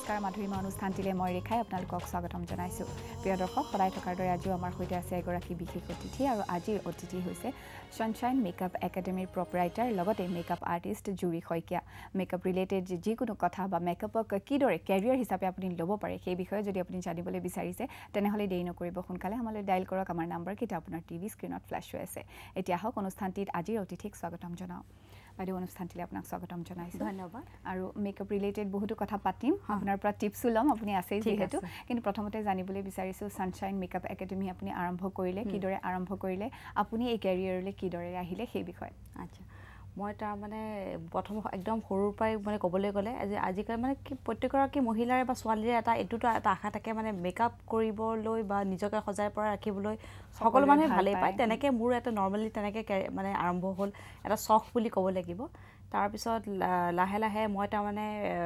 নমস্কাৰ মাধুৰীমা অনুষ্ঠানটিলে মই ৰেখাই আপোনালোকক স্বাগতম জনাইছো প্ৰিয় দৰ্শক সদায় থকাৰ দৰে আজিও আমাৰ সৈতে আছে এগৰাকী বিশেষ অতিথি আৰু আজিৰ অতিথি হৈছে সানশাইন মেকআপ একাডেমীৰ প্ৰপাৰাইটাৰ লগতে মেকআপ আৰ্টিষ্ট জুৰি শইকীয়া মেকআপ ৰিলেটেড যিকোনো কথা বা মেকআপক কিদৰে কেৰিয়াৰ হিচাপে আপুনি ল'ব পাৰে সেই বিষয়ে যদি আপুনি জানিবলৈ বিচাৰিছে তেনেহলে দেৰি নকৰিব সোনকালে আমালৈ ডায়াল কৰক আমাৰ নম্বৰ কিটা আপোনাৰ টিভি স্ক্ৰিনত ফ্ল্যাশ হৈ আছে এতিয়া হওক অনুষ্ঠানটিত আজিৰ অতিথিক স্বাগতম জনাও বাইদেউ অনুষ্ঠানটিলে আপোনাক স্বাগতম জনাইছো ধন্যবাদ আৰু মেকআপ ৰিলেটেড বহুতো কথা পাতিম আপোনাৰ পৰা টিপছ লম আপুনি আছে যেহেতু কিন্তু প্ৰথমতে জানিবলৈ বিচাৰিছো সানশাইন মেকআপ একাডেমী আপুনি আৰম্ভ কৰিলে কিদৰে আৰম্ভ কৰিলে আপুনি এই কেৰিয়াৰলৈ কিদৰে আহিলে সেই বিষয়ে আচ্ছা মই তাৰ মানে প্ৰথম একদম সৰুৰ পৰাই মানে ক'বলৈ গ'লে আজিকালি মানে কি প্ৰত্যেকগৰাকী মহিলাৰ বা ছোৱালীৰ এটা আশা থাকে মানে মেকআপ কৰিবলৈ বা নিজকে সজাই পৰা ৰাখিবলৈ সকলো মানুহে ভালেই পায় তেনেকৈ মোৰ এটা নৰ্মেলি তেনেকৈ মানে আৰম্ভ হ'ল এটা চখ বুলি ক'ব লাগিব তাৰপিছত লাহে লাহে মই তাৰমানে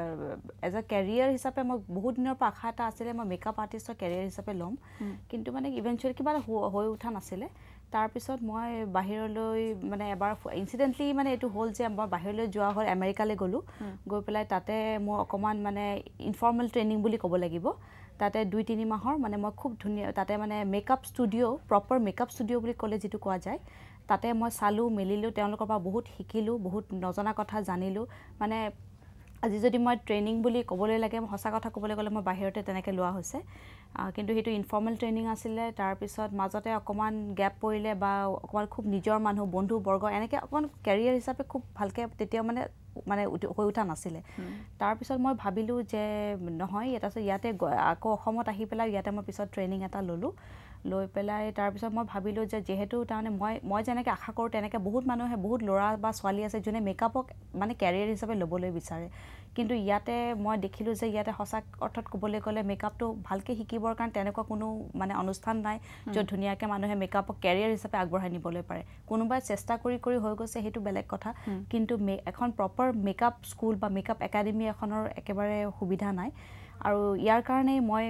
এজ এ কেৰিয়াৰ হিচাপে মই বহুত দিনৰ পৰা আশা এটা আছিলে মই মেকআপ আৰ্টিষ্টৰ কেৰিয়াৰ হিচাপে ল'ম কিন্তু মানে ইভেঞ্চুৱেলি কিবা হৈ উঠা নাছিলে তাৰপিছত মই বাহিৰলৈ মানে এবাৰ ইনচিডেণ্টলি মানে এইটো হ'ল যে মই বাহিৰলৈ যোৱা হ'ল আমেৰিকালৈ গ'লোঁ গৈ পেলাই তাতে মোৰ অকণমান মানে ইনফৰ্মেল ট্ৰেইনিং বুলি ক'ব লাগিব তাতে 2-3 মাহৰ মানে মই খুব ধুনীয়া তাতে মানে makeup studio' proper makeup studio' বুলি ক'লে যিটো কোৱা যায় তাতে মই চালোঁ মেলিলোঁ তেওঁলোকৰ পৰা বহুত শিকিলোঁ বহুত নজনা কথা জানিলোঁ মানে আজি যদি মই ট্ৰেইনিং বুলি ক'বলৈ লাগে সঁচা কথা ক'বলৈ গ'লে মই বাহিৰতে তেনেকৈ লোৱা হৈছে কিন্তু সেইটো ইনফৰ্মেল ট্ৰেইনিং আছিলে তাৰপিছত মাজতে অকণমান গেপ পৰিলে বা অকণমান খুব নিজৰ মানুহ বন্ধু বৰ্গ এনেকৈ অকণমান কেৰিয়াৰ হিচাপে খুব ভালকৈ তেতিয়া মানে হৈ উঠা নাছিলে তাৰপিছত মই ভাবিলোঁ যে নহয় তাৰপিছত ইয়াতে আকৌ অসমত আহি পেলাই ইয়াতে মই পিছত ট্ৰেইনিং এটা ল'লোঁ লৈ পেলাই তাৰপিছত মই ভাবিলোঁ যে যিহেতু তাৰমানে মই যেনেকৈ আশা কৰোঁ তেনেকৈ বহুত মানুহে বহুত ল'ৰা বা ছোৱালী আছে যোনে মেকআপক মানে কেৰিয়াৰ হিচাপে ল'বলৈ বিচাৰে কিন্তু ইয়াতে মই দেখিলোঁ যে ইয়াতে সঁচা অৰ্থত ক'বলৈ গ'লে মেকআপটো ভালকৈ শিকিবৰ কাৰণে তেনেকুৱা কোনো মানে অনুষ্ঠান নাই য'ত ধুনীয়াকৈ মানুহে মেকআপক কেৰিয়াৰ হিচাপে আগবঢ়াই নিবলৈ পাৰে কোনোবাই চেষ্টা কৰি হৈ গৈছে সেইটো বেলেগ কথা কিন্তু এখন প্ৰপাৰ মেকআপ স্কুল বা মেকআপ একাডেমী এখনৰ একেবাৰে সুবিধা নাই আৰু ইয়াৰ কাৰণেই মই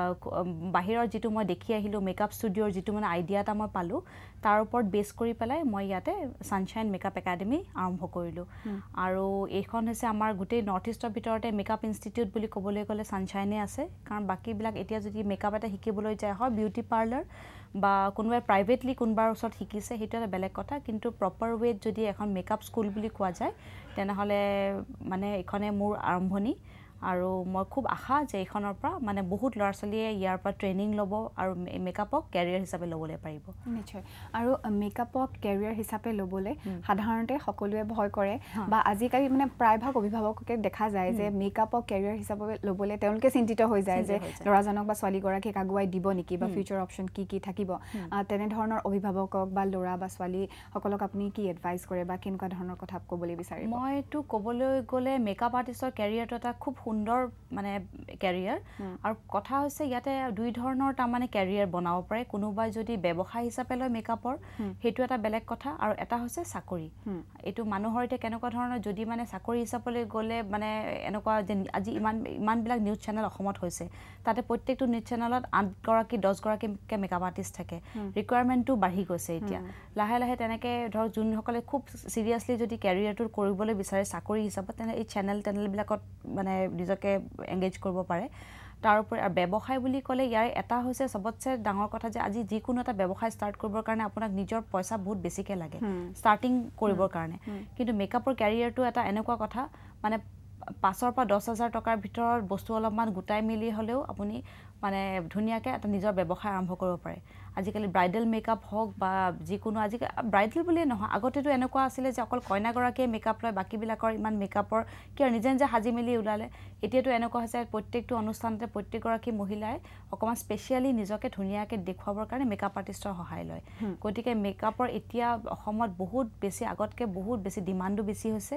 বাহিৰৰ যিটো মই দেখি আহিলোঁ মেকআপ ষ্টুডিঅ'ৰ যিটো মানে আইডিয়া এটা মই পালোঁ তাৰ ওপৰত বেছ কৰি পেলাই মই ইয়াতে সানশাইন মেকআপ একাডেমী আৰম্ভ কৰিলোঁ আৰু এইখন হৈছে আমাৰ গোটেই নৰ্থ ইষ্টৰ ভিতৰতে মেকআপ ইনষ্টিটিউট বুলি ক'বলৈ গ'লে সানশাইনে আছে কাৰণ বাকীবিলাক এতিয়া যদি মেকআপ এটা শিকিবলৈ যায় হয় বিউটি পাৰ্লাৰ বা কোনোবাই প্ৰাইভেটলি কোনোবাৰ ওচৰত শিকিছে সেইটো এটা বেলেগ কথা কিন্তু প্ৰপাৰ ৱেত যদি এখন মেকআপ স্কুল বুলি কোৱা যায় তেনেহ'লে মানে এইখনে মোৰ আৰম্ভণি আৰু মই খুব আশা যে এইখনৰ পৰা মানে বহুত ল'ৰা ছোৱালীয়ে ইয়াৰ পৰা ট্ৰেইনিং ল'ব আৰু মেকআপক কেৰিয়াৰ হিচাপে ল'বলৈ পাৰিব নিশ্চয় আৰু মেকআপক কেৰিয়াৰ হিচাপে ল'বলৈ সাধাৰণতে সকলোৱে ভয় কৰে বা আজিকালি মানে প্ৰায়ভাগ অভিভাৱককে দেখা যায় যে মেকআপক কেৰিয়াৰ হিচাপে ল'বলৈ তেওঁলোকে চিন্তিত হৈ যায় যে ল'ৰাজনক বা ছোৱালীগৰাকীক আগুৱাই দিব নেকি বা ফিউচাৰ অপশ্যন কি থাকিব তেনেধৰণৰ অভিভাৱকক বা ল'ৰা বা ছোৱালীসকলক আপুনি কি এডভাইচ কৰে বা কেনেকুৱা ধৰণৰ কথা ক'বলৈ বিচাৰিব মইতো ক'বলৈ গ'লে মেকআপ আৰ্টিষ্টৰ কেৰিয়াৰটো এটা খুব সুন্দৰ মানে কেৰিয়াৰ আৰু কথা হৈছে ইয়াতে দুই ধৰণৰ তাৰমানে কেৰিয়াৰ বনাব পাৰে কোনোবাই যদি ব্যৱসায় হিচাপে লয় মেকআপৰ সেইটো এটা বেলেগ কথা আৰু এটা হৈছে চাকৰি এইটো মানুহৰ এতিয়া কেনেকুৱা ধৰণৰ যদি মানে চাকৰি হিচাপলৈ গ'লে মানে এনেকুৱা যে আজি ইমানবিলাক নিউজ চেনেল অসমত হৈছে তাতে প্ৰত্যেকটো নিউজ চেনেলত 8গৰাকী 10গৰাকীকৈ মেকআপ আৰ্টিষ্ট থাকে ৰিকুৱাৰমেণ্টটো বাঢ়ি গৈছে এতিয়া লাহে লাহে তেনেকৈ ধৰক যোনসকলে খুব চিৰিয়াছলি যদি কেৰিয়াৰটো কৰিবলৈ বিচাৰে চাকৰি হিচাপত তেনে এই চেনেলবিলাকত মানে নিজকে এংগেজ কৰিব পাৰে তাৰ উপৰি ব্যৱসায় বুলি ক'লে ইয়াৰ এটা হৈছে চবতছে ডাঙৰ কথা যে আজি যিকোনো এটা ব্যৱসায় ষ্টাৰ্ট কৰিবৰ কাৰণে আপোনাক নিজৰ পইচা বহুত বেছিকৈ লাগে ষ্টাৰ্টিং কৰিবৰ কাৰণে কিন্তু মেকআপৰ কেৰিয়াৰটো এটা এনেকুৱা কথা মানে 5,000 পৰা 10,000 টকাৰ ভিতৰত বস্তু অলপমান গোটাই মেলি হ'লেও আপুনি মানে ধুনীয়াকৈ এটা নিজৰ ব্যৱসায় আৰম্ভ কৰিব পাৰে আজিকালি ব্ৰাইডেল মেকআপ হওক বা যিকোনো আজিকালি ব্ৰাইডেল বুলিয়ে নহয় আগতেতো এনেকুৱা আছিলে যে অকল কইনাগৰাকীয়ে মেকআপ লয় বাকীবিলাকৰ ইমান মেকআপৰ কিয় নিজে নিজে সাজি মেলি ওলালে এতিয়াতো এনেকুৱা হৈছে প্ৰত্যেকটো অনুষ্ঠানতে প্ৰত্যেকগৰাকী মহিলাই অকণমান স্পেচিয়েলি নিজকে ধুনীয়াকৈ দেখুৱাবৰ কাৰণে মেকআপ আৰ্টিষ্টৰ সহায় লয় গতিকে মেকআপৰ এতিয়া অসমত বহুত বেছি আগতকৈ বহুত বেছি ডিমাণ্ডো বেছি হৈছে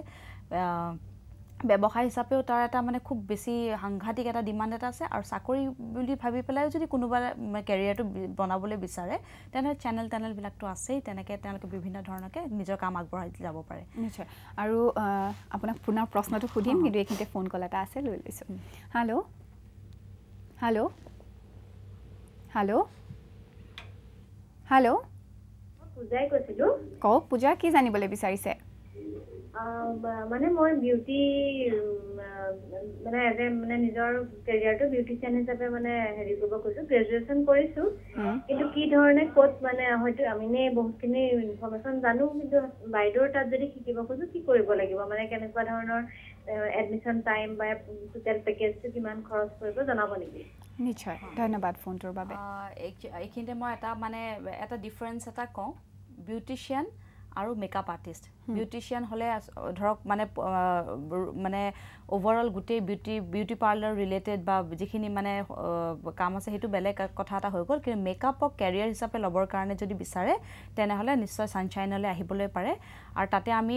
ব্যৱসায় হিচাপেও তাৰ এটা মানে খুব বেছি সাংঘাতিক এটা ডিমাণ্ড এটা আছে আৰু চাকৰি বুলি ভাবি পেলাই যদি কোনোবা কেৰিয়াৰটো বনাবলৈ বিচাৰে তেনেহ'লে চেনেলবিলাকতো আছেই তেনেকৈ তেওঁলোকে বিভিন্ন ধৰণকে নিজৰ কাম আগবঢ়াই যাব পাৰে নিশ্চয় আৰু আপোনাক পুনৰ প্ৰশ্নটো সুধিম কিন্তু এইখিনিতে ফোন কল এটা আছে লৈ লৈছোঁ হেল্ল' হেল্ল' হেল্ল' হেল্ল' পূজাই কৈছিলোঁ কওক পূজা কি জানিবলৈ বিচাৰিছে মানে মই বিউটি মানে এজ এ মানে নিজৰ কেৰিয়াৰটো বিউটিচিয়ান হিচাপে মানে হেৰি কৰিব খুজিছো গ্ৰেজুৱেশ্যন কৰিছো কিন্তু কি ধৰণে ক'ত মানে হয়তো আমি বহুতখিনি ইনফৰমেশ্যন জানো কিন্তু বাইদেউৰ তাত যদি শিকিব খোজো কি কৰিব লাগিব মানে কেনেকুৱা ধৰণৰ এডমিশ্যন টাইম বা টোটেল পেকেজটো কিমান খৰচ কৰিব জনাব নেকি নিশ্চয় ধন্যবাদ ফোনটোৰ বাবে এইখিনিতে মই এটা ডিফাৰেঞ্চ এটা কওঁ বিউটিচিয়ান আৰু মেকআপ আৰ্টিষ্ট বিউটিচিয়ান হ'লে ধৰক মানে ওভাৰঅল গোটেই বিউটি পাৰ্লাৰ ৰিলেটেড বা যিখিনি মানে কাম আছে সেইটো বেলেগ কথা এটা হৈ গ'ল কিন্তু মেকআপক কেৰিয়াৰ হিচাপে ল'বৰ কাৰণে যদি বিচাৰে তেনেহ'লে নিশ্চয় ছানশ্বাইনলৈ আহিবলৈ পাৰে আৰু তাতে আমি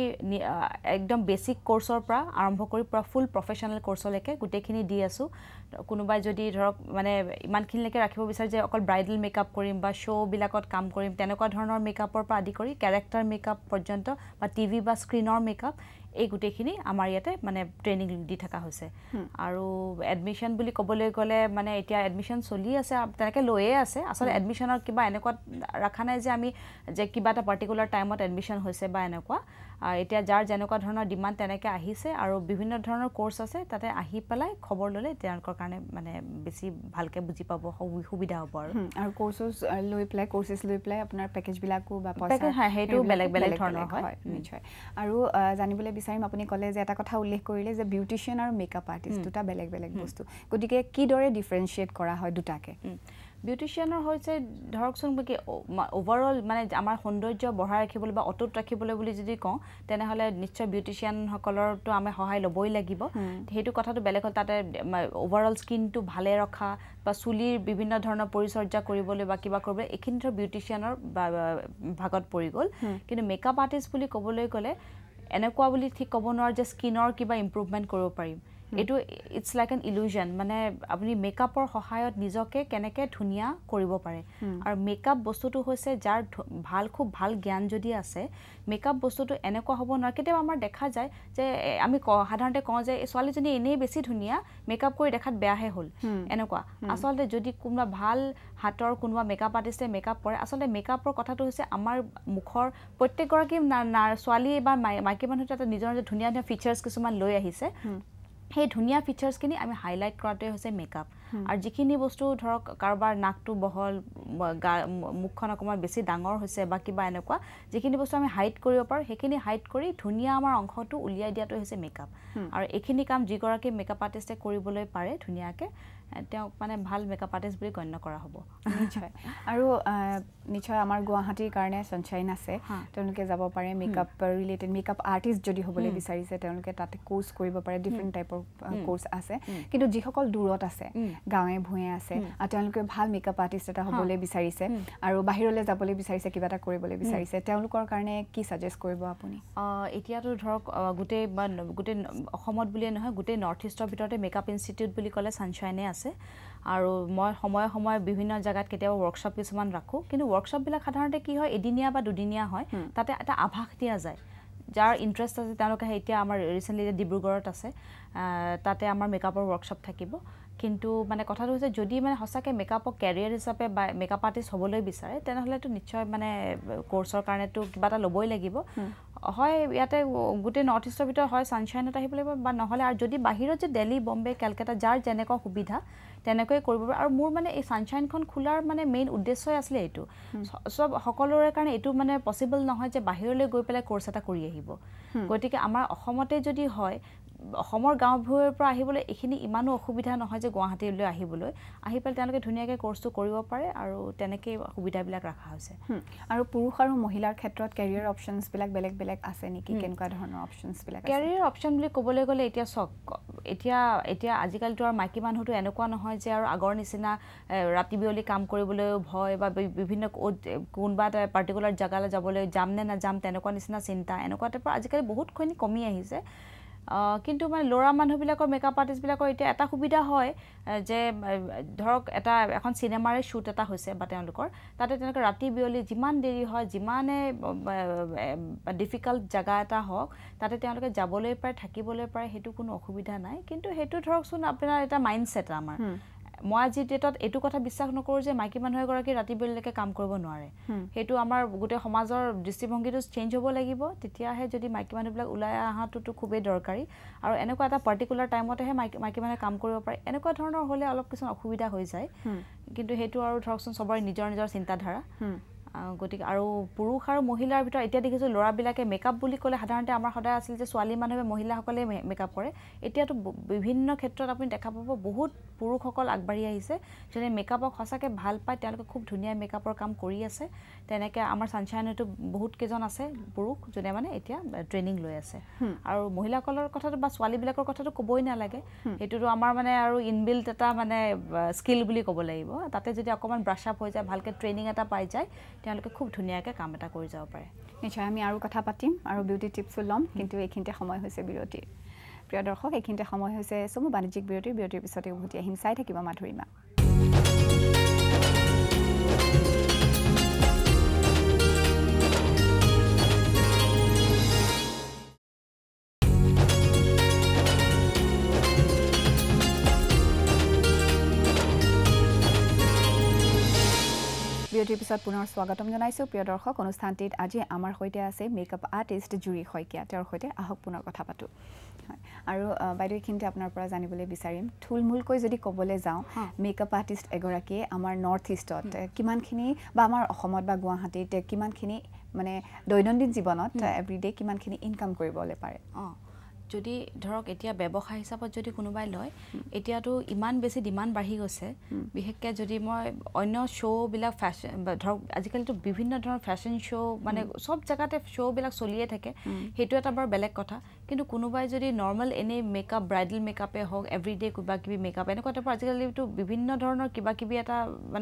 একদম বেছিক কোৰ্চৰ পৰা আৰম্ভ কৰি পুৰা ফুল প্ৰফেশ্যনেল কোৰ্চলৈকে গোটেইখিনি দি আছোঁ কোনোবাই যদি ধৰক মানে ইমানখিনিলৈকে ৰাখিব বিচাৰে যে অকল ব্ৰাইডেল মেকআপ কৰিম বা শ্ব'বিলাকত কাম কৰিম তেনেকুৱা ধৰণৰ মেকআপৰ পৰা আদি কৰি কেৰেক্টাৰ মেকআপ পৰ্যন্ত বা টিভি বা স্ক্ৰীনৰ মেকআপ এই গোটেইখিনি আমাৰ ইয়াতে মানে ট্ৰেইনিং দি থকা হৈছে আৰু এডমিশ্যন বুলি ক'বলৈ গ'লে মানে এতিয়া এডমিশ্যন চলি আছে তেনেকৈ লৈয়ে আছে আচলতে এডমিশ্যনৰ কিবা এনেকুৱা ৰখা নাই যে আমি যে কিবা এটা পাৰ্টিকুলাৰ টাইমত এডমিশ্যন হৈছে বা এনেকুৱা এতিয়া যাৰ যেনেকুৱা ধৰণৰ ডিমাণ্ড তেনেকৈ আহিছে আৰু বিভিন্ন ধৰণৰ কোৰ্চ আছে তাতে আহি পেলাই খবৰ ল'লে তেওঁলোকৰ কাৰণে মানে বেছি ভালকৈ বুজি পাব সুবিধা হ'ব আৰু কোৰ্চেছ লৈ পেলাই আপোনাৰ পেকেজবিলাকো বা সেইটো বেলেগ বেলেগ ধৰণৰ হয় নিশ্চয় আৰু জানিবলৈ বিচাৰিম আপুনি ক'লে যে এটা কথা উল্লেখ কৰিলে যে বিউটিচিয়ান আৰু মেকআপ আৰ্টিষ্ট দুটা বেলেগ বেলেগ বস্তু গতিকে কিদৰে ডিফাৰেঞ্চিয়েট কৰা হয় দুটাকে বিউটিচিয়ানৰ হৈছে ধৰকচোন কি ওভাৰঅল মানে আমাৰ সৌন্দৰ্য বঢ়াই ৰাখিবলৈ বা অটুট ৰাখিবলৈ বুলি যদি কওঁ তেনেহ'লে নিশ্চয় বিউটিচিয়ানসকলৰতো আমি সহায় ল'বই লাগিব সেইটো কথাটো বেলেগ হ'ল তাতে ওভাৰঅল স্কিনটো ভালে ৰখা বা চুলিৰ বিভিন্ন ধৰণৰ পৰিচৰ্যা কৰিবলৈ বা কিবা কৰিবলৈ এইখিনি ধৰ বিউটিচিয়ানৰ ভাগত পৰি গ'ল কিন্তু মেকআপ আৰ্টিষ্ট বুলি ক'বলৈ গ'লে এনেকুৱা বুলি ঠিক ক'ব নোৱাৰো যে স্কিনৰ কিবা ইম্প্ৰুভমেণ্ট কৰিব পাৰিম এইটো ইটছ লাইক এন ইলুজন মানে আপুনি মেকআপৰ সহায়ত নিজকে কেনেকৈ ধুনীয়া কৰিব পাৰে আৰু মেকআপ বস্তুটো হৈছে যাৰ খুব ভাল জ্ঞান যদি আছে মেকআপ বস্তুটো এনেকুৱা হ'ব নোৱাৰে কেতিয়াবা আমাৰ দেখা যায় যে আমি সাধাৰণতে কওঁ যে এই ছোৱালীজনী এনেই বেছি ধুনীয়া মেকআপ কৰি দেখাত বেয়াহে হ'ল এনেকুৱা আচলতে যদি কোনোবা ভাল হাতৰ কোনোবা মেকআপ আৰ্টিষ্টে মেকআপ কৰে আচলতে মেকআপৰ কথাটো হৈছে আমাৰ মুখৰ প্ৰত্যেকগৰাকী ছোৱালী বা মাইকী মানুহ এটা নিজৰ ধুনীয়া ধুনীয়া ফিচাৰ্ছ কিছুমান লৈ আহিছে সেই ধুনীয়া ফিচাৰ্ছখিনি আমি হাইলাইট কৰাটোৱে হৈছে মেকআপ আৰু যিখিনি বস্তু ধৰক কাৰোবাৰ নাকটো বহল মুখখন অকণমান বেছি ডাঙৰ হৈছে বা কিবা এনেকুৱা যিখিনি বস্তু আমি হাইট কৰিব পাৰোঁ সেইখিনি হাইট কৰি ধুনীয়া আমাৰ অংশটো উলিয়াই দিয়াটো হৈছে মেকআপ আৰু এইখিনি কাম যিগৰাকী মেকআপ আৰ্টিষ্টে কৰিবলৈ পাৰে ধুনীয়াকৈ তেওঁক মানে ভাল মেকআপ আৰ্টিষ্ট বুলি গণ্য কৰা হ'ব নিশ্চয় আৰু নিশ্চয় আমাৰ গুৱাহাটীৰ কাৰণে ছানশ্বাইন আছে তেওঁলোকে যাব পাৰে মেকআপ ৰিলেটেড মেকআপ আৰ্টিষ্ট যদি হ'বলৈ বিচাৰিছে তেওঁলোকে তাতে কোৰ্চ কৰিব পাৰে ডিফাৰেণ্ট টাইপৰ কোৰ্চ আছে কিন্তু যিসকল দূৰত আছে গাঁৱে ভূঞে আছে আৰু তেওঁলোকে ভাল মেকআপ আৰ্টিষ্ট এটা হ'বলৈ বিচাৰিছে আৰু বাহিৰলৈ যাবলৈ বিচাৰিছে কিবা এটা কৰিবলৈ বিচাৰিছে তেওঁলোকৰ কাৰণে কি ছাজেষ্ট কৰিব আপুনি এতিয়াতো ধৰক গোটেই অসমত বুলিয়ে নহয় গোটেই নৰ্থ ইষ্টৰ ভিতৰতে মেকআপ ইনষ্টিটিউট বুলি ক'লে ছানশ্বাইনে আছে আৰু মই সময়ে সময়ে বিভিন্ন জেগাত কেতিয়াবা ৱৰ্কশ্বপ কিছুমান ৰাখোঁ কিন্তু ৱৰ্কশ্বপবিলাক সাধাৰণতে কি হয় এদিনীয়া বা দুদিনীয়া হয় তাতে এটা আভাস দিয়া যায় যাৰ ইণ্টাৰেষ্ট আছে তেওঁলোকে এতিয়া আমাৰ ৰিচেণ্টলি ডিব্ৰুগড়ত আছে তাতে আমাৰ মেকআপৰ ৱৰ্কশ্বপ থাকিব কিন্তু মানে কথাটো হৈছে যদি মানে সঁচাকৈ মেকআপক কেৰিয়াৰ হিচাপে বা মেকআপ আৰ্টিষ্ট হ'বলৈ বিচাৰে তেনেহ'লেতো নিশ্চয় মানে কোৰ্চৰ কাৰণেতো কিবা এটা ল'বই লাগিব হয় ইয়াতে গোটেই নৰ্থ ইষ্টৰ ভিতৰত হয় ছানশ্বাইনত আহিব লাগিব বা নহ'লে আৰু যদি বাহিৰত যে দিল্লী বম্বে কেলকাতা যাৰ যেনেকুৱা সুবিধা তেনেকৈ কৰিব পাৰে আৰু মোৰ মানে এই ছানশ্বাইনখন খোলাৰ মানে মেইন উদ্দেশ্যই আছিলে এইটো সকলোৰে কাৰণে এইটো মানে পচিবল নহয় যে বাহিৰলৈ গৈ পেলাই কোৰ্চ এটা কৰি আহিব গতিকে আমাৰ অসমতে যদি হয় অসমৰ গাঁওবোৰৰ পৰা আহিবলৈ এইখিনি ইমানো অসুবিধা নহয় যে গুৱাহাটীলৈ আহিবলৈ আহি পেলাই তেওঁলোকে ধুনীয়াকৈ কোৰ্চটো কৰিব পাৰে আৰু তেনেকেই সুবিধাবিলাক ৰখা হৈছে আৰু পুৰুষ আৰু মহিলাৰ ক্ষেত্ৰত কেৰিয়াৰ অপশ্যনছবিলাক বেলেগ বেলেগ আছে নেকি কেনেকুৱা ধৰণৰ অপশ্যনছবিলাক কেৰিয়াৰ অপশ্যন বুলি ক'বলৈ গ'লে এতিয়া চাওক এতিয়া আজিকালিতো আৰু মাইকী মানুহটো এনেকুৱা নহয় যে আৰু আগৰ নিচিনা ৰাতি বিয়লি কাম কৰিবলৈও ভয় বা বিভিন্ন কোনোবা এটা পাৰ্টিকুলাৰ জেগালৈ যাবলৈ যাম নে নাযাম তেনেকুৱা নিচিনা চিন্তা এনেকুৱা টাইপৰ আজিকালি বহুতখিনি কমি আহিছে কিন্তু মানে ল'ৰা মানুহবিলাকৰ মেকআপ আৰ্টিষ্টবিলাকৰ এতিয়া এটা সুবিধা হয় যে ধৰক এখন চিনেমাৰে শ্বুট এটা হৈছে বা তেওঁলোকৰ তাতে তেওঁলোকে ৰাতি বিয়লি যিমান দেৰি হয় যিমানে ডিফিকাল্ট জেগা এটা হওক তাতে তেওঁলোকে যাবলৈ পাৰে থাকিবলৈ পাৰে সেইটো কোনো অসুবিধা নাই কিন্তু সেইটো ধৰকচোন আপোনাৰ এটা মাইণ্ডছেট আমাৰ মই আজি ডেটত এইটো কথা বিশ্বাস নকৰোঁ যে মাইকী মানুহ এগৰাকী ৰাতি বেলিলৈকে কাম কৰিব নোৱাৰে সেইটো আমাৰ গোটেই সমাজৰ দৃষ্টিভংগীটো চেঞ্জ হ'ব লাগিব তেতিয়াহে যদি মাইকী মানুহবিলাক ওলাই অহাটোতো খুবেই দৰকাৰী আৰু এনেকুৱা এটা পাৰ্টিকুলাৰ টাইমতেহে মাইকী মানুহে কাম কৰিব পাৰে এনেকুৱা ধৰণৰ হ'লে অলপ কিছুমান অসুবিধা হৈ যায় কিন্তু সেইটো আৰু ধৰকচোন চবৰে নিজৰ নিজৰ চিন্তাধাৰা গতিকে আৰু পুৰুষ আৰু মহিলাৰ ভিতৰত এতিয়া দেখিছোঁ ল'ৰাবিলাকে মেকআপ বুলি ক'লে সাধাৰণতে আমাৰ সদায় আছিল যে ছোৱালী মানুহে মহিলাসকলে মেকআপ কৰে এতিয়াতো বিভিন্ন ক্ষেত্ৰত আপুনি দেখা পাব বহুত পুৰুষসকল আগবাঢ়ি আহিছে যোনে মেকআপক সঁচাকৈ ভাল পায় তেওঁলোকে খুব ধুনীয়া মেকআপৰ কাম কৰি আছে তেনেকৈ আমাৰ ছানশ্বাইনতো বহুত কেইজন আছে পুৰুষ যোনে মানে এতিয়া ট্ৰেইনিং লৈ আছে আৰু মহিলাসকলৰ কথাটো বা ছোৱালীবিলাকৰ কথাটো ক'বই নালাগে সেইটোতো আমাৰ মানে আৰু ইনবিল্ট এটা মানে স্কিল বুলি ক'ব লাগিব তাতে যদি অকণমান ব্ৰাছ আপ হৈ যায় ভালকৈ ট্ৰেইনিং এটা পাই যায় তেওঁলোকে খুব ধুনীয়াকৈ কাম এটা কৰি যাব পাৰে নিশ্চয় আমি আৰু কথা পাতিম আৰু বিউটি টিপছো ল'ম কিন্তু এইখিনিতে সময় হৈছে বিৰতিৰ প্ৰিয় দৰ্শক এইখিনিতে সময় হৈছে চমু বাণিজ্যিক বিৰতিৰ পিছতে উভতি আহিম চাই থাকিব মাধুৰিমা বিৰতিৰ পিছত পুনৰ স্বাগতম জনাইছোঁ প্ৰিয় দৰ্শক অনুষ্ঠানটিত আজি আমাৰ সৈতে আছে মেকআপ আৰ্টিষ্ট জুৰি শইকীয়া তেওঁৰ সৈতে আহক পুনৰ কথা পাতোঁ আৰু বাইদেউ এইখিনিতে আপোনাৰ পৰা জানিবলৈ বিচাৰিম থুলমূলকৈ যদি ক'বলৈ যাওঁ মেকআপ আৰ্টিষ্ট এগৰাকীয়ে আমাৰ নৰ্থ ইষ্টত কিমানখিনি বা আমাৰ অসমত বা গুৱাহাটীত কিমানখিনি মানে দৈনন্দিন জীৱনত এভৰিডে কিমানখিনি ইনকাম কৰিবলৈ পাৰে যদি ধৰক এতিয়া ব্যৱসায় হিচাপত যদি কোনোবাই লয় এতিয়াতো ইমান বেছি ডিমাণ্ড বাঢ়ি গৈছে বিশেষকৈ যদি মই অন্য শ্ব'বিলাক ফেশ্বন ধৰক আজিকালিতো বিভিন্ন ধৰণৰ ফেশ্বন শ্ব' মানে চব জেগাতে শ্ব'বিলাক চলিয়ে থাকে সেইটো এটা বাৰু বেলেগ কথা কিন্তু কোনোবাই যদি নৰ্মেল এনেই মেকআপ ব্ৰাইডেল মেকআপে হওক এভৰিডে কিবা কিবি মেকআপ এনেকুৱা টাইপৰ আজিকালিতো বিভিন্ন ধৰণৰ কিবা কিবি এটা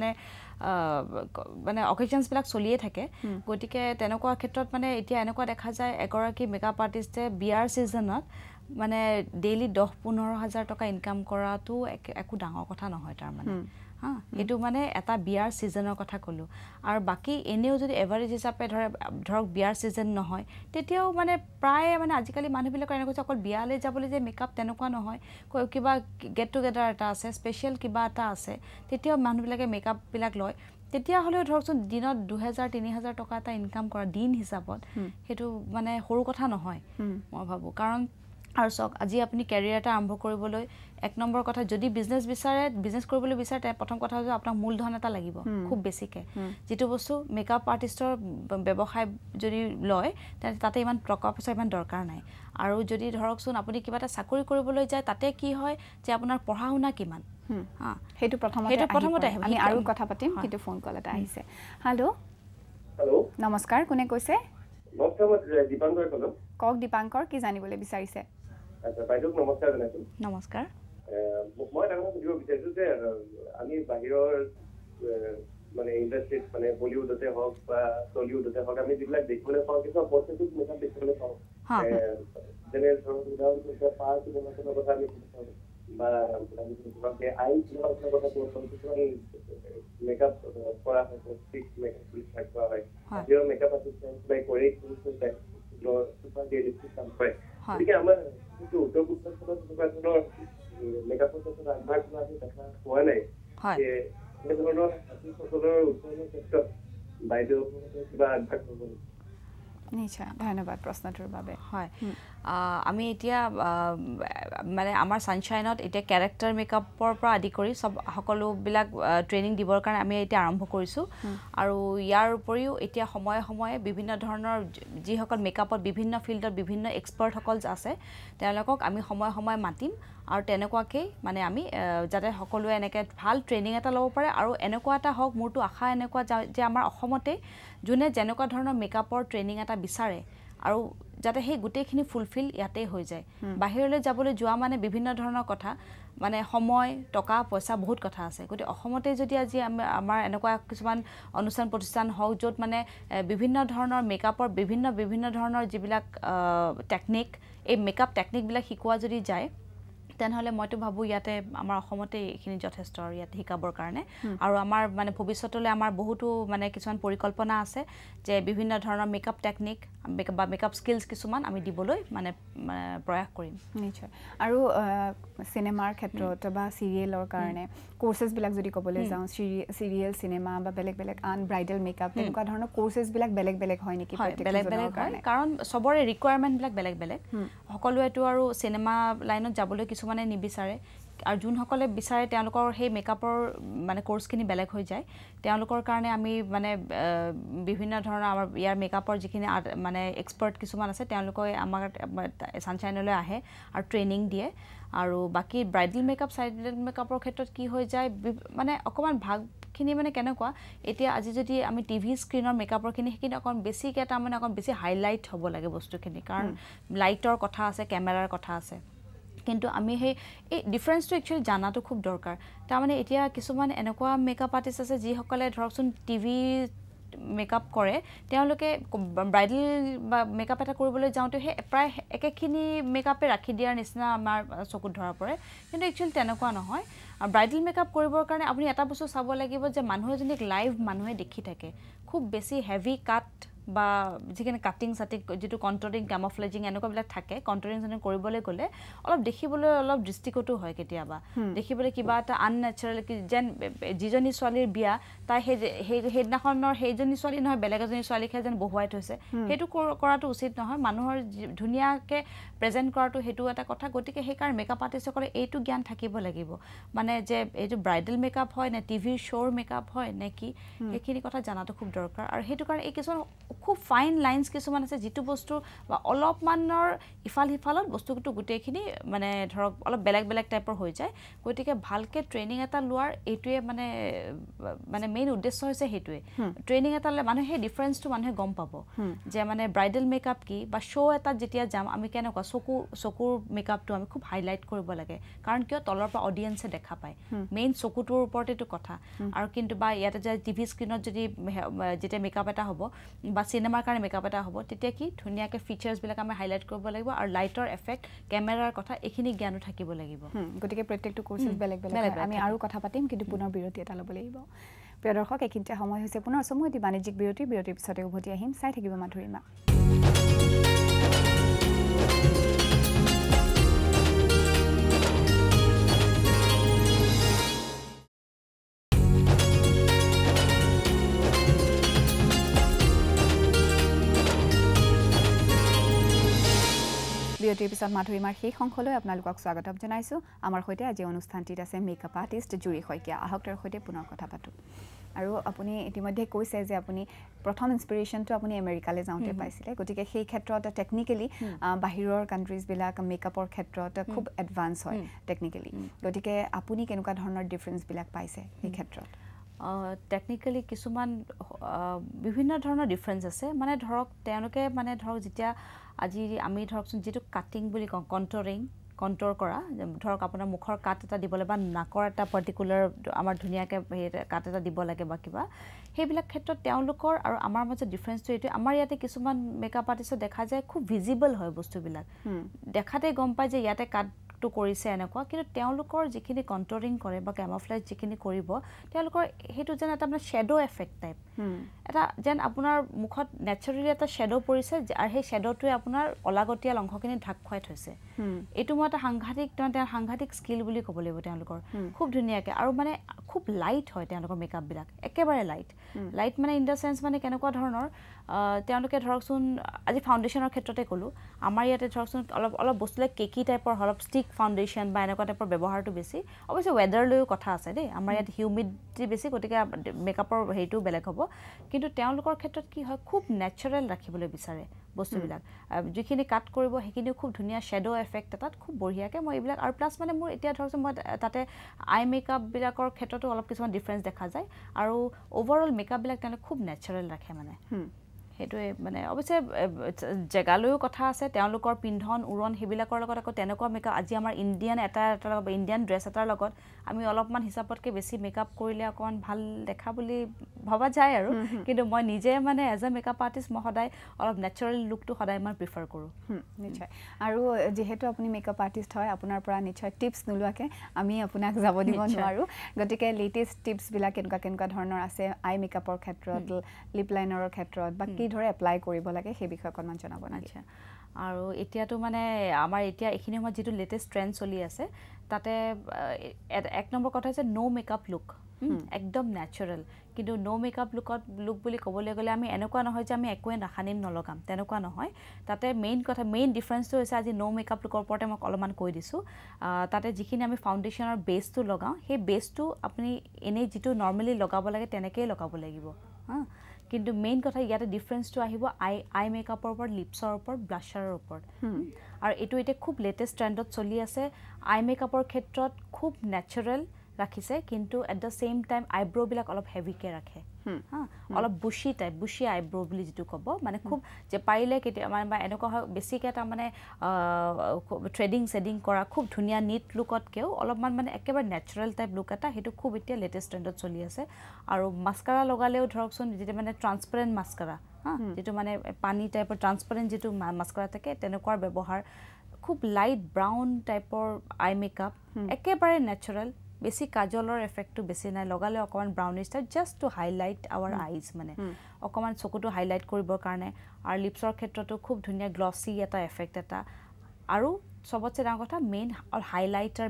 মানে অকেজনছবিলাক চলিয়ে থাকে গতিকে তেনেকুৱা ক্ষেত্ৰত মানে এতিয়া এনেকুৱা দেখা যায় এগৰাকী মেকআপ আৰ্টিষ্টে বিয়াৰ ছিজনত মানে ডেইলি 10-15 হাজাৰ টকা ইনকাম কৰাটো একো ডাঙৰ কথা নহয় তাৰমানে এইটো মানে এটা বিয়াৰ ছিজনৰ কথা ক'লোঁ আৰু বাকী এনেও যদি এভাৰেজ হিচাপে ধৰক বিয়াৰ ছিজন নহয় তেতিয়াও মানে প্ৰায় মানে আজিকালি মানুহবিলাকৰ এনেকুৱা হৈছে অকল বিয়ালৈ যাবলৈ যে মেকআপ তেনেকুৱা নহয় কিবা গেট টুগেডাৰ এটা আছে স্পেচিয়েল কিবা এটা আছে তেতিয়াও মানুহবিলাকে মেকআপবিলাক লয় তেতিয়াহ'লেও ধৰকচোন দিনত 2000-3000 টকা এটা ইনকাম কৰা দিন হিচাপত সেইটো মানে সৰু কথা নহয় মই ভাবোঁ কাৰণ আৰু চাওক আজি আপুনি কেৰিয়াৰ এটা আৰম্ভ কৰিবলৈ এক নম্বৰ কথা যদি বিজনেছ কৰিবলৈ বিচাৰে প্ৰথম কথা হৈছে আপোনাক মূলধন এটা লাগিব খুব বেছিকৈ যিটো বস্তু মেকআপ আৰ্টিষ্টৰ ব্যৱসায় যদি লয় তাতে ইমান টকা পইচা ইমান দৰকাৰ নাই আৰু যদি ধৰকচোন আপুনি কিবা এটা চাকৰি কৰিবলৈ যায় তাতে কি হয় যে আপোনাৰ পঢ়া শুনা কিমান সেইটো প্ৰথমতে আমি আৰু কথা পাতিম কিন্তু ফোন কল এটা আহিছে হেল্ল' নমস্কাৰ কোনে কৈছে কওক দীপাংকৰ কি জানিবলৈ বিচাৰিছে বাইদেউক নমস্কাৰ জনাইছোঁ নমস্কাৰ মই এটা কথা সুধিব বিচাৰিছোঁ যে আমি বাহিৰৰ মানে ইণ্ডাষ্ট্ৰীত মানে বলিউডতে হওক বা টলিউডতে হওক আমি যিবিলাক দেখিবলৈ পাওঁ কিছুমান পদ্ধতিত মেকআপ দেখিবলৈ পাওঁ যেনে ধৰক উদাহৰণস্বৰূপে পাৰ চিনেমাখনৰ কথা আমি পাওঁ বা আইন চিনেমাখনৰ কথা ক'ব পাৰোঁ কিছুমান মেকআপ কৰা হয় ফিক্স মেকআপ বুলি কোৱা হয় যিবোৰ মেকআপ আৰ্টিষ্ট কৰি চুপাৰ ৰিয়েলিষ্টিক কাম কৰে গতিকে আমাৰ উত্তৰ পূৰ্বাঞ্চলত তেনেকুৱা ধৰণৰ মেকআপৰ ক্ষেত্ৰত আগভাগ লোৱা আমি দেখা পোৱা নাই এনেধৰণৰ আৰ্টিষ্টসকলৰ উত্তৰণৰ ক্ষেত্ৰত বাইদেউসকলে কিবা আগভাগ ল'ব নিশ্চয় ধন্যবাদ প্ৰশ্নটোৰ বাবে হয় আমি এতিয়া মানে আমাৰ ছানশ্বাইনত এতিয়া কেৰেক্টাৰ মেকআপৰ পৰা আদি কৰি সকলোবিলাক ট্ৰেইনিং দিবৰ কাৰণে আমি এতিয়া আৰম্ভ কৰিছোঁ আৰু ইয়াৰ উপৰিও এতিয়া সময়ে সময়ে বিভিন্ন ধৰণৰ যিসকল মেকআপত বিভিন্ন ফিল্ডত বিভিন্ন এক্সপাৰ্টসকল আছে তেওঁলোকক আমি সময়ে সময়ে মাতিম আৰু তেনেকুৱাকৈ মানে আমি যাতে সকলোৱে এনেকৈ ভাল ট্ৰেইনিং এটা ল'ব পাৰে আৰু এনেকুৱা এটা হওক মোৰতো আশা এনেকুৱা যে আমাৰ অসমতে যোনে যেনেকুৱা ধৰণৰ মেকআপৰ ট্ৰেইনিং এটা বিচাৰে আৰু যাতে সেই গোটেইখিনি ফুলফিল ইয়াতেই হৈ যায় বাহিৰলৈ যাবলৈ যোৱা মানে বিভিন্ন ধৰণৰ কথা মানে সময় টকা পইচা বহুত কথা আছে গতিকে অসমতে যদি আজি আমাৰ এনেকুৱা কিছুমান অনুষ্ঠান প্ৰতিষ্ঠান হওক য'ত মানে বিভিন্ন ধৰণৰ মেকআপৰ বিভিন্ন ধৰণৰ যিবিলাক টেকনিক এই মেকআপ টেকনিকবিলাক শিকোৱা যদি যায় তেনেহ'লে মইতো ভাবোঁ ইয়াতে আমাৰ অসমতে এইখিনি যথেষ্ট আৰু ইয়াতে শিকাবৰ কাৰণে আৰু আমাৰ মানে ভৱিষ্যতলৈ আমাৰ বহুতো মানে কিছুমান পৰিকল্পনা আছে যে বিভিন্ন ধৰণৰ মেকআপ টেকনিক বা মেকআপ স্কিলছ কিছুমান আমি দিবলৈ মানে প্ৰয়াস কৰিম নিশ্চয় আৰু চিনেমাৰ ক্ষেত্ৰত বা চিৰিয়েলৰ কাৰণে কোৰ্চেছবিলাক যদি ক'বলৈ যাওঁ চিৰিয়েল চিনেমা বা বেলেগ বেলেগ আন ব্ৰাইডেল মেকআপ তেনেকুৱা ধৰণৰ কোৰ্চেছবিলাক বেলেগ বেলেগ হয় নেকি বেলেগ বেলেগ হয় কাৰণ চবৰে ৰিকুৱাৰমেণ্টবিলাক বেলেগ বেলেগ সকলোৱেতো আৰু চিনেমা লাইনত যাবলৈ কিছুমানে নিবিচাৰে আৰু যোনসকলে বিচাৰে তেওঁলোকৰ সেই মেকআপৰ মানে কোৰ্চখিনি বেলেগ হৈ যায় তেওঁলোকৰ কাৰণে আমি মানে বিভিন্ন ধৰণৰ আমাৰ ইয়াৰ মেকআপৰ যিখিনি মানে এক্সপাৰ্ট কিছুমান আছে তেওঁলোকে আমাৰ ছানশ্বাইনলৈ আহে আৰু ট্ৰেইনিং দিয়ে আৰু বাকী ব্ৰাইডেল মেকআপ চাইডেল মেকআপৰ ক্ষেত্ৰত কি হৈ যায় মানে অকণমান ভাগখিনি মানে কেনেকুৱা এতিয়া আজি যদি আমি টিভি স্ক্ৰীণৰ মেকআপৰখিনি সেইখিনি অকণ বেছিকৈ তাৰমানে অকণ বেছি হাইলাইট হ'ব লাগে বস্তুখিনি কাৰণ লাইটৰ কথা আছে কেমেৰাৰ কথা আছে কিন্তু আমি সেই এই ডিফাৰেঞ্চটো একচুৱেলি জানাটো খুব দৰকাৰ তাৰমানে এতিয়া কিছুমান এনেকুৱা মেকআপ আৰ্টিষ্ট আছে যিসকলে ধৰকচোন টিভি মেকআপ কৰে তেওঁলোকে ব্ৰাইডেল বা মেকআপ এটা কৰিবলৈ যাওঁতে সেই প্ৰায় একেখিনি মেকআপে ৰাখি দিয়াৰ নিচিনা আমাৰ চকুত ধৰা পৰে কিন্তু একচুৱেলি তেনেকুৱা নহয় ব্ৰাইডেল মেকআপ কৰিবৰ কাৰণে আপুনি এটা বস্তু চাব লাগিব যে মানুহ এজনীক লাইভ মানুহে দেখি থাকে খুব বেছি হেভি কাট বা যিখিনি কাটিং চাটিং যিটো কণ্ট্ৰলিং কেমফ্লেজিং এনেকুৱাবিলাক থাকে কণ্ট্ৰলিং কৰিবলৈ গ'লে অলপ দেখিবলৈ অলপ দৃষ্টিকটো হয় কেতিয়াবা দেখিবলৈ কিবা এটা আননেচাৰেল যেন যিজনী ছোৱালীৰ বিয়া তাই সেইদিনাখনৰ সেইজনী ছোৱালী নহয় বেলেগ এজনী ছোৱালীকহে যেন বহুৱাই থৈছে সেইটো কৰাটো উচিত নহয় মানুহৰ ধুনীয়াকৈ প্ৰেজেণ্ট কৰাটো সেইটো এটা কথা গতিকে সেইকাৰণে মেকআপ আৰ্টিষ্টসকলে এইটো জ্ঞান থাকিব লাগিব মানে যে এইটো ব্ৰাইডেল মেকআপ হয় নে টিভিৰ শ্ব'ৰ মেকআপ হয় নে কি সেইখিনি কথা জনাটো খুব দৰকাৰ আৰু সেইটো কাৰণে এই কিছুমান খুব ফাইন লাইনছ কিছুমান আছে যিটো বস্তু বা অলপমানৰ ইফাল সিফালত বস্তুটো গোটেইখিনি মানে ধৰক অলপ বেলেগ বেলেগ টাইপৰ হৈ যায় গতিকে ভালকৈ ট্ৰেইনিং এটা লোৱাৰ এইটোৱে মানে মেইন উদ্দেশ্য হৈছে সেইটোৱে ট্ৰেইনিং এটা ল'লে মানুহে সেই ডিফাৰেঞ্চটো মানুহে গম পাব যে মানে ব্ৰাইডেল মেকআপ কি বা শ্ব' এটাত যেতিয়া যাম আমি কেনেকুৱা চকুৰ মেকআপটো আমি খুব হাইলাইট কৰিব লাগে কাৰণ কিয় তলৰ পৰা অডিয়েঞ্চে দেখা পায় মেইন চকুটোৰ ওপৰতেতো কথা আৰু কিন্তু বা ইয়াতে যে টিভি স্ক্ৰীণত যদি যেতিয়া মেকআপ এটা হ'ব বা চিনেমাৰ কাৰণে মেকআপ এটা হ'ব তেতিয়া কি ধুনীয়াকৈ ফিচাৰ্ছবিলাক আমি হাইলাইট কৰিব লাগিব আৰু লাইটৰ এফেক্ট কেমেৰাৰ কথা এইখিনি জ্ঞানো থাকিব লাগিব গতিকে প্ৰত্যেকটো কোৰ্চেছ বেলেগ বেলেগ আমি আৰু কথা পাতিম কিন্তু পুনৰ বিৰতি এটা ল'ব লাগিব প্ৰিয় দৰ্শক এইখিনিতে সময় হৈছে পুনৰ চমু এটি বাণিজ্যিক বিৰতিৰ পিছতে উভতি আহিম চাই থাকিব মাধুৰিমা বিৰতিৰ পিছত মাধুৰিমাৰ শেষ অংশলৈ আপোনালোকক স্বাগতম জনাইছোঁ আমাৰ সৈতে আজি অনুষ্ঠানটিত আছে মেকআপ আৰ্টিষ্ট জুৰি শইকীয়া আহক তেওঁৰ সৈতে পুনৰ কথা পাতোঁ আৰু আপুনি ইতিমধ্যে কৈছে যে আপুনি প্ৰথম ইনস্পিৰেশ্যনটো আপুনি আমেৰিকালৈ যাওঁতে পাইছিলে গতিকে সেই ক্ষেত্ৰত টেকনিকেলি বাহিৰৰ কাণ্ট্ৰিজবিলাক মেকআপৰ ক্ষেত্ৰত খুব এডভান্স হয় টেকনিকেলি গতিকে আপুনি কেনেকুৱা ধৰণৰ ডিফাৰেঞ্চবিলাক পাইছে এই ক্ষেত্ৰত টেকনিকেলি কিছুমান বিভিন্ন ধৰণৰ ডিফাৰেঞ্চ আছে মানে ধৰক তেওঁলোকে মানে ধৰক যেতিয়া আজি আমি ধৰকচোন যিটো কাটিং বুলি কওঁ কণ্ট্ৰ'ৰ কৰা ধৰক আপোনাৰ মুখৰ কাট এটা দিবলৈ বা নাকৰ এটা পাৰ্টিকুলাৰ আমাৰ ধুনীয়াকৈ কাট এটা দিব লাগে বা কিবা সেইবিলাক ক্ষেত্ৰত তেওঁলোকৰ আৰু আমাৰ মাজত ডিফাৰেঞ্চটো এইটোৱে আমাৰ ইয়াতে কিছুমান মেকআপ আৰ্টিষ্টত দেখা যায় খুব ভিজিবল হয় বস্তুবিলাক দেখাতে গম পায় যে ইয়াতে কাটটো কৰিছে এনেকুৱা কিন্তু তেওঁলোকৰ যিখিনি কণ্ট্ৰলিং কৰে বা কেমফ্লেজ যিখিনি কৰিব তেওঁলোকৰ সেইটো যেন এটা মানে শ্বেডো এফেক্ট টাইপ এটা যেন আপোনাৰ মুখত নেচাৰেলি এটা শ্বেডো পৰিছে আৰু সেই শ্বেডোটোৱে আপোনাৰ অলাগতিয়াল অংশখিনি ঢাক খুৱাই থৈছে এইটো মই এটা সাংঘাতিক স্কিল বুলি ক'ব লাগিব তেওঁলোকৰ খুব ধুনীয়াকৈ আৰু মানে খুব লাইট হয় তেওঁলোকৰ মেকআপবিলাক একেবাৰে লাইট মানে ইন দ্য চেন্স মানে কেনেকুৱা ধৰণৰ তেওঁলোকে ধৰকচোন আজি ফাউণ্ডেশ্যনৰ ক্ষেত্ৰতে ক'লোঁ আমাৰ ইয়াতে ধৰকচোন অলপ বস্তুবিলাক কেকি টাইপৰ অলপ ষ্টিক ফাউণ্ডেশ্যন বা এনেকুৱা টাইপৰ ব্যৱহাৰটো বেছি অৱশ্যে ৱেডাৰলৈও কথা আছে দেই আমাৰ ইয়াত হিউমিডিটি বেছি গতিকে মেকআপৰ হেৰিটোও বেলেগ হ'ব কিন্তু তেওঁলোকৰ ক্ষেত্ৰত কি হয় খুব নেচাৰেল ৰাখিবলৈ বিচাৰে বস্তুবিলাক যিখিনি কাট কৰিব সেইখিনিও খুব ধুনীয়া শ্বেডো এফেক্ট এটাত খুব বঢ়িয়াকৈ মই এইবিলাক আৰু প্লাছ মানে মোৰ এতিয়া ধৰকচোন মই তাতে আই মেকআপবিলাকৰ ক্ষেত্ৰতো অলপ কিছুমান ডিফাৰেঞ্চ দেখা যায় আৰু অভাৰঅল মেকআপবিলাক তেওঁলোকে খুব নেচাৰেল ৰাখে মানে সেইটোৱে মানে অৱশ্যে জেগালৈও কথা আছে তেওঁলোকৰ পিন্ধন উৰণ সেইবিলাকৰ লগত আকৌ তেনেকুৱা মেকআপ আজি আমাৰ ইণ্ডিয়ান এটা ইণ্ডিয়ান ড্ৰেছ এটাৰ লগত আমি অলপমান হিচাপতকৈ বেছি মেকআপ কৰিলে অকণমান ভাল দেখা বুলি ভবা যায় আৰু কিন্তু মই নিজে মানে এজ এ মেকআপ আৰ্টিষ্ট মই সদায় অলপ নেচাৰেল লুকটো সদায় মই প্ৰিফাৰ কৰোঁ নিশ্চয় আৰু যিহেতু আপুনি মেকআপ আৰ্টিষ্ট হয় আপোনাৰ পৰা নিশ্চয় টিপছ নোলোৱাকৈ আমি আপোনাক যাব দিব নোৱাৰোঁ গতিকে লেটেষ্ট টিপছবিলাক কেনেকুৱা ধৰণৰ আছে আই মেকআপৰ ক্ষেত্ৰত লিপ লাইনাৰৰ ক্ষেত্ৰত বা কি ধৰে এপ্লাই কৰিব লাগে সেই বিষয়ে অকণমান জনাব নেকি আৰু এতিয়াতো মানে আমাৰ এতিয়া এইখিনি সময়ত যিটো লেটেষ্ট ট্ৰেণ্ড চলি আছে তাতে এক নম্বৰ কথা হৈছে ন' মেকআপ লুক একদম নেচাৰেল কিন্তু ন' মেকআপ লুক বুলি ক'বলৈ গ'লে আমি এনেকুৱা নহয় যে আমি একোৱে নাখানিম নলগাম তেনেকুৱা নহয় তাতে মেইন ডিফাৰেঞ্চটো হৈছে আজি ন' মেকআপ লুকৰ ওপৰতে মই অলপমান কৈ দিছোঁ তাতে যিখিনি আমি ফাউণ্ডেশ্যনৰ বেছটো লগাওঁ সেই বেছটো আপুনি এনেই যিটো নৰ্মেলি লগাব লাগে তেনেকৈয়ে লগাব লাগিব কিন্তু মেইন কথা ইয়াতে ডিফাৰেঞ্চটো আহিব আই মেকআপৰ ওপৰত লিপছৰ ওপৰত ব্লাছাৰৰ ওপৰত আৰু এইটো এতিয়া খুব লেটেষ্ট ট্ৰেণ্ডত চলি আছে আই মেকআপৰ ক্ষেত্ৰত খুব নেচাৰেল ৰাখিছে কিন্তু এট দ্য ছেইম টাইম আইব্ৰ'বিলাক অলপ হেভিকৈ ৰাখে অলপ বুচি আইব্ৰ' বুলি যিটো ক'ব মানে খুব যে পাৰিলে কেতিয়াবা মানে এনেকুৱা হয় বেছিকৈ তাৰমানে থ্ৰেডিং কৰা খুব ধুনীয়া নিট লুকতকৈও অলপমান মানে একেবাৰে নেচাৰেল টাইপ লুক এটা সেইটো খুব এতিয়া লেটেষ্ট ট্ৰেণ্ডত চলি আছে আৰু মাস্কাৰা লগালেও ধৰকচোন যিটো মানে ট্ৰান্সপাৰেণ্ট মাস্কাৰা যিটো মানে পানী টাইপৰ ট্ৰান্সপাৰেণ্ট যিটো মাস্কাৰা থাকে তেনেকুৱাৰ ব্যৱহাৰ খুব লাইট ব্ৰাউন টাইপৰ আই মেকআপ একেবাৰে নেচাৰেল বেছি কাজলৰ এফেক্টটো বেছি নাই লগালে অকণমান brownish type just to highlight our eyes মানে অকণমান চকুটো হাইলাইট কৰিবৰ কাৰণে আৰু লিপছৰ ক্ষেত্ৰতো খুব ধুনীয়া গ্লছি এটা এফেক্ট এটা আৰু চবতছে ডাঙৰ কথা মেইন হাইলাইটাৰ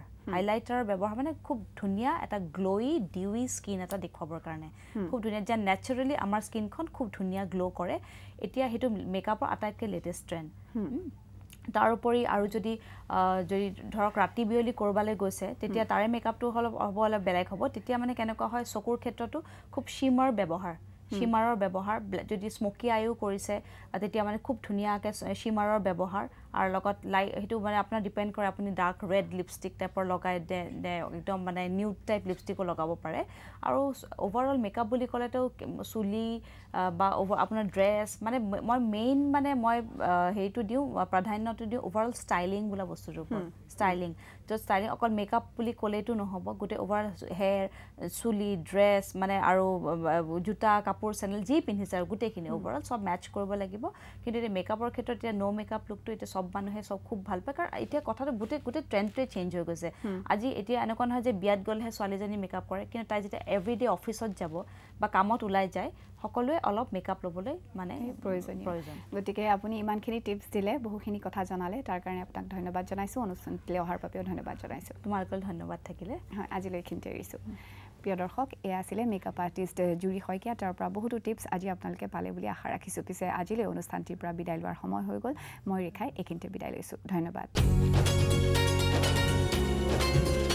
ব্যৱহাৰ মানে খুব ধুনীয়া এটা গ্ল'ই ডিউই স্কিন এটা দেখুৱাবৰ কাৰণে খুব ধুনীয়া যে নেচাৰেলি আমাৰ স্কিনখন খুব ধুনীয়া গ্ল' কৰে এতিয়া সেইটো মেকআপৰ আটাইতকৈ লেটেষ্ট ট্ৰেণ্ড তাৰোপৰি আৰু যদি ধৰক ৰাতি বিয়লি ক'ৰবালৈ গৈছে তেতিয়া তাৰে মেকআপটো হ'ব অলপ বেলেগ হ'ব তেতিয়া মানে কেনেকুৱা হয় চকুৰ ক্ষেত্ৰতো খুব শিমাৰৰ ব্যৱহাৰ যদি স্মকি আইও কৰিছে তেতিয়া মানে খুব ধুনীয়াকৈ শিমাৰৰ ব্যৱহাৰ আৰু লগত সেইটো মানে আপোনাৰ ডিপেণ্ড কৰে আপুনি ডাৰ্ক ৰেড লিপষ্টিক টাইপৰ লগাই একদম মানে নিউড টাইপ লিপষ্টিকো লগাব পাৰে আৰু অভাৰঅল মেকআপ বুলি ক'লেতো চুলি বা আপোনাৰ ড্ৰেছ মানে মই মেইন মানে মই হেৰিটো দিওঁ প্ৰাধান্যটো দিওঁ অভাৰঅল ষ্টাইলিং বোলা বস্তুটোৰ ওপৰত ষ্টাইলিং অকল মেকআপ বুলি ক'লেইতো নহ'ব গোটেই অভাৰ হেয়াৰ চুলি ড্ৰেছ মানে আৰু জোতা কাপোৰ চেণ্ডেল যি পিন্ধিছে আৰু গোটেইখিনি অভাৰঅল চব মেটচ কৰিব লাগিব কিন্তু এতিয়া মেকআপৰ ক্ষেত্ৰত এতিয়া ন' মেকআপ লুকটো এতিয়া চব মানুহে চব খুব ভাল পায় কাৰণ এতিয়া কথাটো গোটেই ট্ৰেণ্ডটোৱে চেঞ্জ হৈ গৈছে আজি এতিয়া এনেকুৱা নহয় যে বিয়াত গ'লেহে ছোৱালীজনী মেকআপ কৰে কিন্তু তাই যেতিয়া এভৰিডে অফিচত যাব বা কামত ওলাই যায় সকলোৱে অলপ মেকআপ ল'বলৈ মানে প্ৰয়োজন গতিকে আপুনি ইমানখিনি টিপছ দিলে বহুখিনি কথা জনালে তাৰ কাৰণে আপোনাক ধন্যবাদ জনাইছোঁ অনুষ্ঠানলৈ অহাৰ বাবেও ধন্যবাদ জনাইছোঁ তোমালোকৰ ধন্যবাদ থাকিলে হয় আজিলৈ এইখিনিতে এৰিছোঁ প্ৰিয় দৰ্শক এয়া আছিলে মেকআপ আৰ্টিষ্ট জুৰি শইকীয়া তাৰ পৰা বহুতো টিপছ আজি আপোনালোকে পালে বুলি আশা ৰাখিছোঁ পিছে আজিলৈ অনুষ্ঠানটিৰ পৰা বিদায় লোৱাৰ সময় হৈ গ'ল মই ৰেখাই এইখিনিতে বিদায় লৈছোঁ ধন্যবাদ